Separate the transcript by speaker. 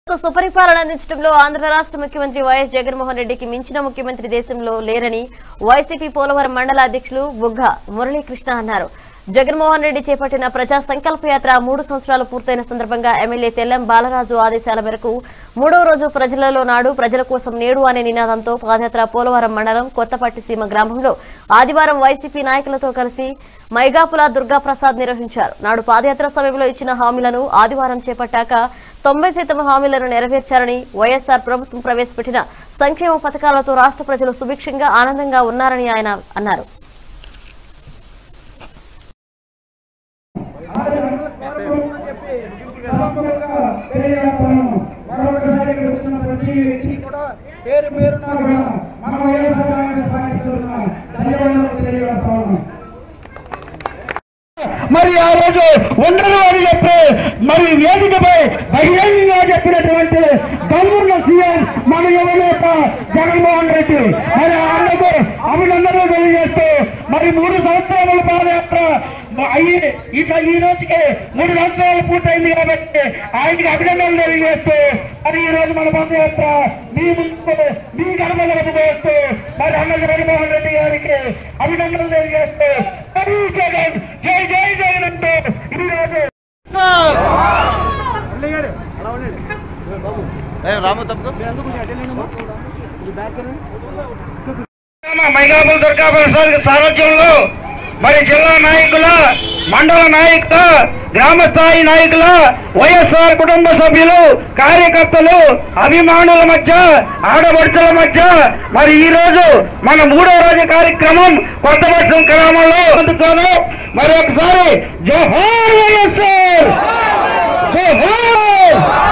Speaker 1: సుపరిపాలన అందించడంలో ఆంధ్ర రాష్ట్ర ముఖ్యమంత్రి వైఎస్ జగన్మోహన్ రెడ్డికి మించిన ముఖ్యమంత్రి దేశంలో లేరని వైసీపీ పోలవరం మండల అధ్యక్షులు బుగ్గ మురళీకృష్ణ అన్నారు. జగన్మోహన్ రెడ్డి చేపట్టిన ప్రజా సంకల్ప యాత్ర 3 సంవత్సరాలు పూర్తయిన సందర్భంగా ఎమ్మెల్యే తెల్లం బాలరాజు ఆదేశాల మేరకు 3వ రోజు ప్రజలలో నాడు ప్రజల కోసం నేడు అనే నినాదంతో పాదయాత్ర పోలవరం మండలం కొత్తపట్టిసీమ గ్రామంలో ఆదివారం వైసీపీ నాయకులతో కలిసి మైగాపుల దుర్గాప్రసాద్ నిర్వహించారు. నాడు పాదయాత్ర సమయంలో ఇచ్చిన హామీలను ఆదివారం చేపట్టాక 90% హామీలను నెరవేర్చారని, వైఎస్ఆర్ ప్రభుత్వం ప్రవేశపెట్టిన సంక్షేమ పథకాలతో రాష్ట్ర ప్రజలు సుభిక్షంగా ఆనందంగా ఉన్నారని ఆయన అన్నారు.
Speaker 2: మరి ఆ రోజు ఉండరు అని చెప్పి మరి వేదికపై బహిరంగంగా చెప్పినటువంటి గవర్న సీఎం మన యువనేత జగన్మోహన్ రెడ్డి మరి ఆయనకు అభినందనలు తెలియజేస్తూ మరి 3 సంవత్సరాల పాదయాత్ర ఈ రోజుకి 3 సంవత్సరాలు పూర్తయింది కాబట్టి ఆయనకి అభినందనలు తెలియజేస్తూ మరి ఈ రోజు మన పాదయాత్ర మీ ముందు మీ గడప గడపేస్తూ మరి అన్న జగన్మోహన్ రెడ్డి గారికి అభినందనలు తెలియజేస్తూ జై జగన్ జై జై జగన్ అంటూ ఈ రోజు మైగాపుల దుర్గాప్రసాద్ సారథ్యంలో మరి జిల్లా నాయకుల, మండల నాయకుల, గ్రామ స్థాయి నాయకుల, వైఎస్ఆర్ కుటుంబ సభ్యులు, కార్యకర్తలు, అభిమానుల మధ్య, ఆడపడుచుల మధ్య మరి ఈ రోజు మన 3వ రోజు కార్యక్రమం కొత్తపట్నం గ్రామంలో అందుకోను. మరి ఒకసారి జోహార్ వైఎస్ఆర్, జోహార్.